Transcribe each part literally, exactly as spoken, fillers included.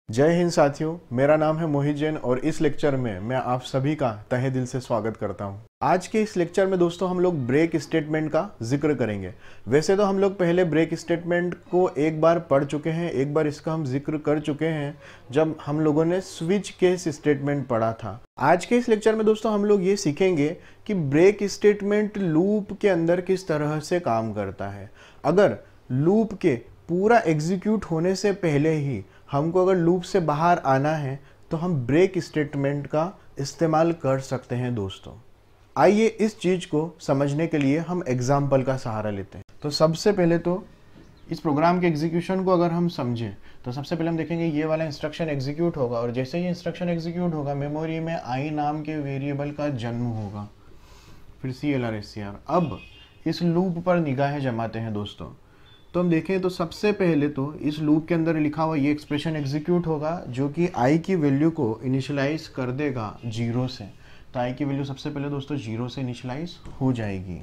जय हिंद साथियों, मेरा नाम है मोहित जैन और इस लेक्चर में मैं आप सभी का तहे दिल से स्वागत करता हूं। आज के इस लेक्चर में दोस्तों हम लोग ब्रेक स्टेटमेंट का जिक्र करेंगे। वैसे तो हम लोग पहले ब्रेक स्टेटमेंट को एक बार पढ़ चुके हैं, एक बार इसका हम जिक्र कर चुके हैं जब हम लोगों ने स्विच केस स्टेटमेंट पढ़ा था। आज के इस लेक्चर में दोस्तों हम लोग ये सीखेंगे कि ब्रेक स्टेटमेंट लूप के अंदर किस तरह से काम करता है। अगर लूप के पूरा एग्जीक्यूट होने से पहले ही हमको अगर लूप से बाहर आना है तो हम ब्रेक स्टेटमेंट का इस्तेमाल कर सकते हैं दोस्तों। आइए इस चीज़ को समझने के लिए हम एग्जाम्पल का सहारा लेते हैं। तो सबसे पहले तो इस प्रोग्राम के एग्जीक्यूशन को अगर हम समझें तो सबसे पहले हम देखेंगे ये वाला इंस्ट्रक्शन एग्जीक्यूट होगा और जैसे ही इंस्ट्रक्शन एग्जीक्यूट होगा मेमोरी में आई नाम के वेरिएबल का जन्म होगा, फिर C L R S C R. अब इस लूप पर निगाहें जमाते हैं दोस्तों। तो हम देखें तो सबसे पहले तो इस लूप के अंदर लिखा हुआ ये एक्सप्रेशन एग्जीक्यूट होगा जो कि आई की वैल्यू को इनिशियलाइज कर देगा जीरो से। तो आई की वैल्यू सबसे पहले दोस्तों जीरो से इनिशियलाइज हो जाएगी।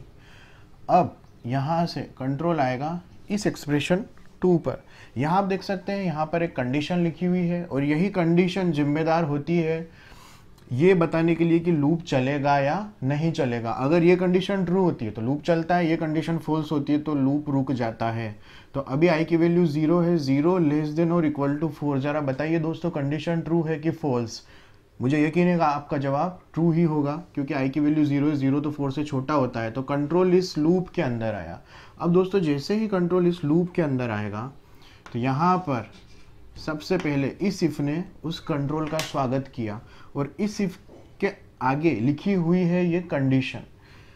अब यहाँ से कंट्रोल आएगा इस एक्सप्रेशन टू पर। यहाँ आप देख सकते हैं यहाँ पर एक कंडीशन लिखी हुई है और यही कंडीशन जिम्मेदार होती है ये बताने के लिए कि लूप चलेगा या नहीं चलेगा। अगर ये कंडीशन ट्रू होती है तो लूप चलता है, ये कंडीशन फॉल्स होती है तो लूप रुक जाता है। तो अभी आई की वैल्यू जीरो है, जीरो लेस देन और इक्वल टू फोर। जरा बताइए दोस्तों कंडीशन ट्रू है कि फॉल्स? मुझे यकीन है आपका जवाब ट्रू ही होगा क्योंकि आई की वैल्यू जीरो है, जीरो तो फोर से छोटा होता है। तो कंट्रोल इस लूप के अंदर आया। अब दोस्तों जैसे ही कंट्रोल इस लूप के अंदर आएगा तो यहाँ पर सबसे पहले इस इफ ने उस कंट्रोल का स्वागत किया और इस इफ के आगे लिखी हुई है ये कंडीशन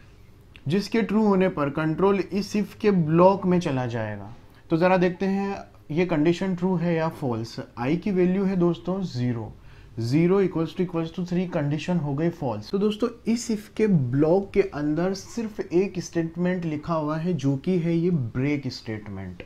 जिसके ट्रू होने पर कंट्रोल इस इफ के ब्लॉक में चला जाएगा। तो ज़रा देखते हैं ये कंडीशन ट्रू है या फॉल्स। आई की वैल्यू है दोस्तों zero, zero equals to equals to three, condition हो गई फॉल्स। तो दोस्तों इस इफ के ब्लॉक के अंदर सिर्फ एक स्टेटमेंट लिखा हुआ है जो कि है ये ब्रेक स्टेटमेंट।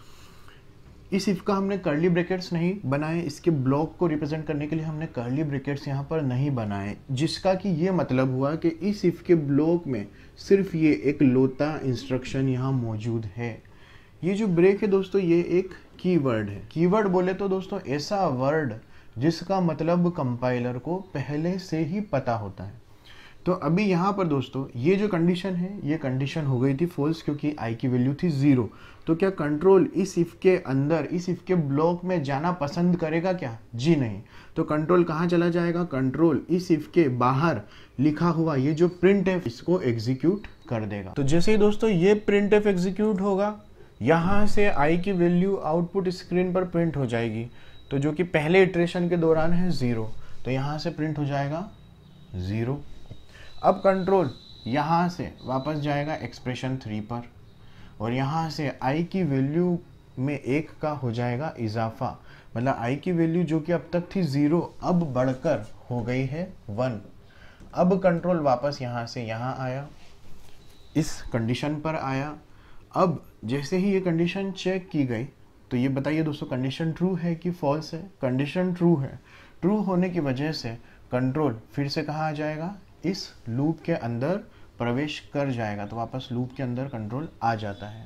इस इफ का हमने कर्ली ब्रैकेट्स नहीं बनाए, इसके ब्लॉक को रिप्रेजेंट करने के लिए हमने कर्ली ब्रैकेट्स यहाँ पर नहीं बनाए, जिसका कि ये मतलब हुआ कि इस इफ के ब्लॉक में सिर्फ ये एक लोता इंस्ट्रक्शन यहाँ मौजूद है। ये जो ब्रेक है दोस्तों ये एक कीवर्ड है। कीवर्ड बोले तो दोस्तों ऐसा वर्ड जिसका मतलब कंपाइलर को पहले से ही पता होता है। तो अभी यहाँ पर दोस्तों ये जो कंडीशन है ये कंडीशन हो गई थी फॉल्स क्योंकि आई की वैल्यू थी ज़ीरो। तो क्या कंट्रोल इस इफ के अंदर इस इफ के ब्लॉक में जाना पसंद करेगा क्या? जी नहीं। तो कंट्रोल कहाँ चला जाएगा? कंट्रोल इस इफ के बाहर लिखा हुआ ये जो प्रिंट एफ इसको एग्जीक्यूट कर देगा। तो जैसे ही दोस्तों ये प्रिंट एफ एग्जीक्यूट होगा यहाँ से आई की वैल्यू आउटपुट स्क्रीन पर प्रिंट हो जाएगी। तो जो कि पहले इटरेशन के दौरान है ज़ीरो, तो यहाँ से प्रिंट हो जाएगा ज़ीरो। अब कंट्रोल यहाँ से वापस जाएगा एक्सप्रेशन थ्री पर और यहाँ से आई की वैल्यू में एक का हो जाएगा इजाफा। मतलब आई की वैल्यू जो कि अब तक थी ज़ीरो अब बढ़कर हो गई है वन। अब कंट्रोल वापस यहाँ से यहाँ आया, इस कंडीशन पर आया। अब जैसे ही ये कंडीशन चेक की गई तो ये बताइए दोस्तों कंडीशन ट्रू है कि फॉल्स है? कंडीशन ट्रू है। ट्रू होने की वजह से कंट्रोल फिर से कहाँ आ जाएगा? इस लूप के अंदर प्रवेश कर जाएगा। तो वापस लूप के अंदर कंट्रोल आ जाता है।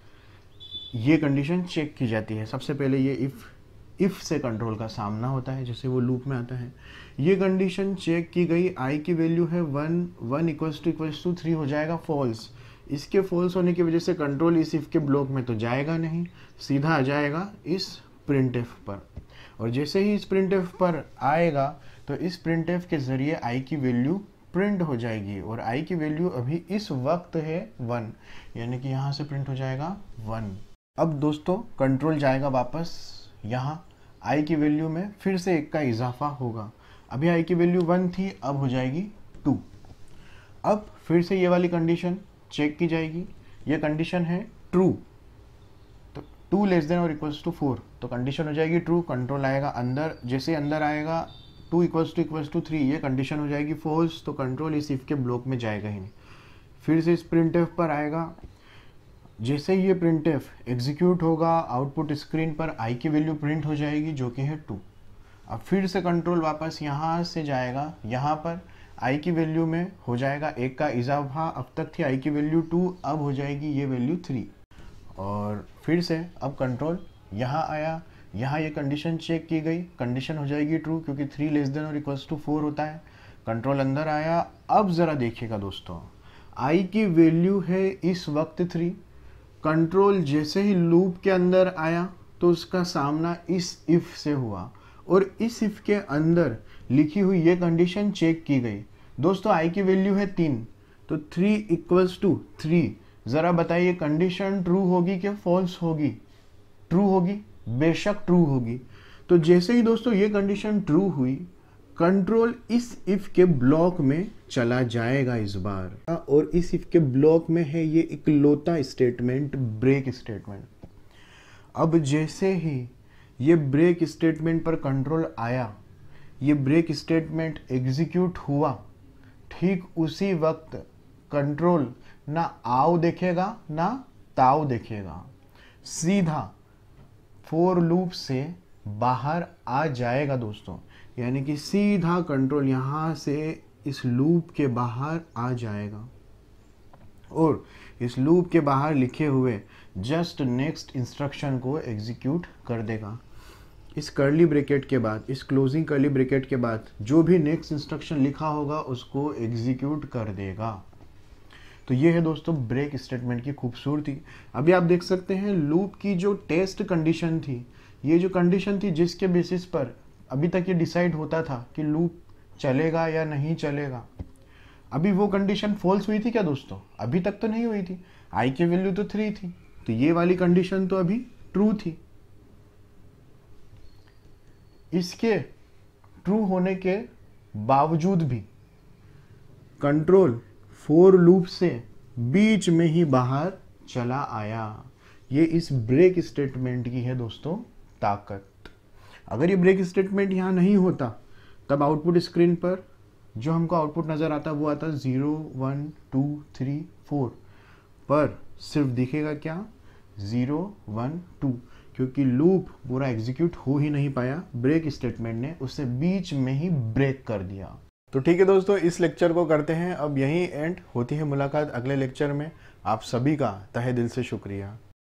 ये कंडीशन चेक की जाती है। सबसे पहले ये इफ इफ से कंट्रोल का सामना होता है जैसे वो लूप में आता है। ये कंडीशन चेक की गई, आई की वैल्यू है one, one equals to equals to three हो जाएगा फॉल्स। इसके फॉल्स होने की वजह से कंट्रोल इस इफ के ब्लॉक में तो जाएगा नहीं, सीधा आ जाएगा इस प्रिंट एफ पर। और जैसे ही इस प्रिंट एफ पर आएगा तो इस प्रिंट एफ के जरिए आई की वैल्यू प्रिंट हो जाएगी और आई की वैल्यू अभी इस वक्त है वन, यानी कि यहाँ से प्रिंट हो जाएगा वन। अब दोस्तों कंट्रोल जाएगा वापस यहाँ, आई की वैल्यू में फिर से एक का इजाफा होगा। अभी आई की वैल्यू वन थी, अब हो जाएगी टू। अब फिर से ये वाली कंडीशन चेक की जाएगी। ये कंडीशन है ट्रू, तो टू लेस देन और इक्वल्स टू फोर, तो कंडीशन हो जाएगी ट्रू। कंट्रोल आएगा अंदर, जैसे अंदर आएगा two equals to equals to three, ये कंडीशन हो जाएगी फॉल्स। तो कंट्रोल इस इफ के ब्लॉक में जाएगा ही नहीं। फिर से इस प्रिंट एफ पर आएगा। जैसे ही ये प्रिंट एफ एग्जीक्यूट होगा आउटपुट स्क्रीन पर आई की वैल्यू प्रिंट हो जाएगी जो कि है टू। अब फिर से कंट्रोल वापस यहाँ से जाएगा, यहाँ पर आई की वैल्यू में हो जाएगा एक का इजाफा। अब तक थी आई की वैल्यू टू, अब हो जाएगी ये वैल्यू थ्री। और फिर से अब कंट्रोल यहाँ आया, यहाँ ये कंडीशन चेक की गई, कंडीशन हो जाएगी ट्रू क्योंकि थ्री लेस देन और इक्वल्स टू फोर होता है। कंट्रोल अंदर आया। अब ज़रा देखिएगा दोस्तों, आई की वैल्यू है इस वक्त थ्री। कंट्रोल जैसे ही लूप के अंदर आया तो उसका सामना इस इफ़ से हुआ और इस इफ़ के अंदर लिखी हुई ये कंडीशन चेक की गई। दोस्तों आई की वैल्यू है तीन, तो थ्री इक्वल्स टू थ्री। ज़रा बताइए कंडीशन ट्रू होगी कि फॉल्स होगी? ट्रू होगी, बेशक ट्रू होगी। तो जैसे ही दोस्तों ये कंडीशन ट्रू हुई, कंट्रोल इस इफ के ब्लॉक में चला जाएगा इस बार, और इस इफ के ब्लॉक में है ये इकलौता स्टेटमेंट ब्रेक स्टेटमेंट। अब जैसे ही ये ब्रेक स्टेटमेंट पर कंट्रोल आया, ये ब्रेक स्टेटमेंट एग्जीक्यूट हुआ, ठीक उसी वक्त कंट्रोल ना आओ देखेगा ना ताओ देखेगा, सीधा फोर लूप से बाहर आ जाएगा दोस्तों। यानी कि सीधा कंट्रोल यहाँ से इस लूप के बाहर आ जाएगा और इस लूप के बाहर लिखे हुए जस्ट नेक्स्ट इंस्ट्रक्शन को एग्जीक्यूट कर देगा। इस कर्ली ब्रैकेट के बाद, इस क्लोजिंग कर्ली ब्रैकेट के बाद जो भी नेक्स्ट इंस्ट्रक्शन लिखा होगा उसको एग्जीक्यूट कर देगा। तो ये है दोस्तों ब्रेक स्टेटमेंट की खूबसूरती। अभी आप देख सकते हैं लूप की जो टेस्ट कंडीशन थी, ये जो कंडीशन थी जिसके बेसिस पर अभी तक ये डिसाइड होता था कि लूप चलेगा या नहीं चलेगा, अभी वो कंडीशन फॉल्स हुई थी क्या दोस्तों? अभी तक तो नहीं हुई थी। आई की वैल्यू तो थ्री थी, तो ये वाली कंडीशन तो अभी ट्रू थी। इसके ट्रू होने के बावजूद भी कंट्रोल फोर लूप से बीच में ही बाहर चला आया। ये इस ब्रेक स्टेटमेंट की है दोस्तों ताकत। अगर ये ब्रेक स्टेटमेंट यहाँ नहीं होता तब आउटपुट स्क्रीन पर जो हमको आउटपुट नज़र आता वो आता zero one two three four, पर सिर्फ दिखेगा क्या? ज़ीरो वन टू, क्योंकि लूप पूरा एग्जीक्यूट हो ही नहीं पाया, ब्रेक स्टेटमेंट ने उसे बीच में ही ब्रेक कर दिया। तो ठीक है दोस्तों, इस लेक्चर को करते हैं अब यहीं एंड। होती है मुलाकात अगले लेक्चर में। आप सभी का तहे दिल से शुक्रिया।